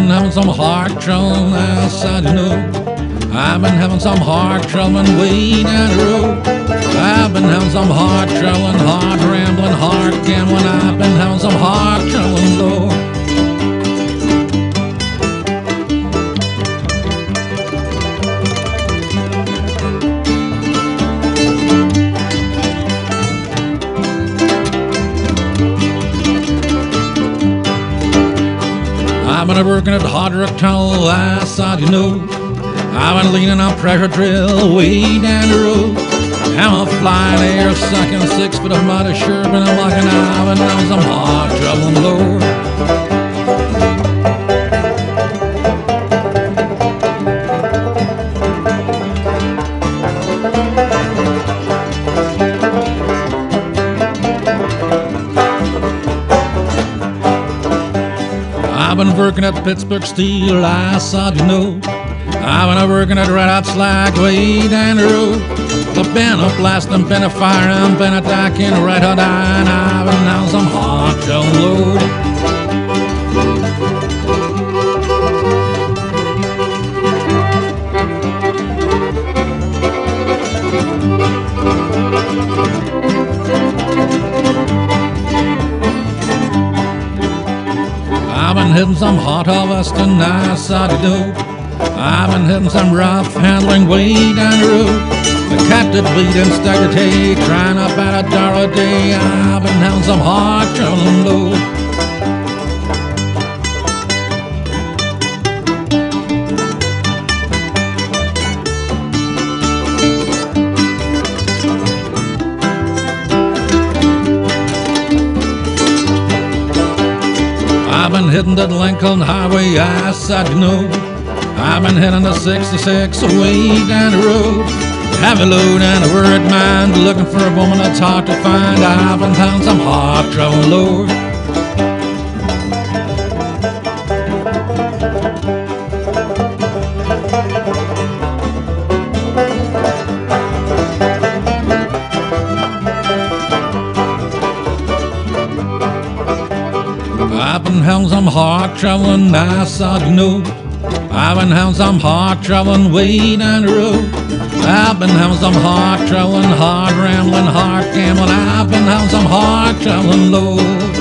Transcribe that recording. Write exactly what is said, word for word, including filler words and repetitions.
having some hard trouble outside, you know. I've been having some hard trouble way down the road. I've been having some hard trouble, hard rambling, hard gambling. I've been having some hard trouble, Lord. I've been working at the hard rock tunnel outside, you know. I've been leaning on pressure drill way down the road. I'm a flying air sucking six foot of mud, sure been a walking. I've been having some hard trouble, Lord. I've been working at Pittsburgh Steel, I saw you know. I've been working at Red Hot Slag way down the road. I've been a blasting, been a firing, been a attacking, red hot iron. I've been having some hard trouble, Lord. I've been hitting some hot harvesting, I saw you know. I've been hitting some rough handling way down the road. The captive bleeding, staggered hay, trying up at a dollar a day. I've been having some hard trouble, Lord. I've been hitting that Lincoln Highway, I said you know. I've been hitting the sixty-six way down the road. Heavy load and a word mind, looking for a woman that's hard to find. I've been having some hard trouble, Lord. I've been having some hard trouble and I saw you know. I've been having some hard trouble way down the road. I've been having some hard trouble, hard rambling, hard gambling. I've been having some hard trouble, Lord.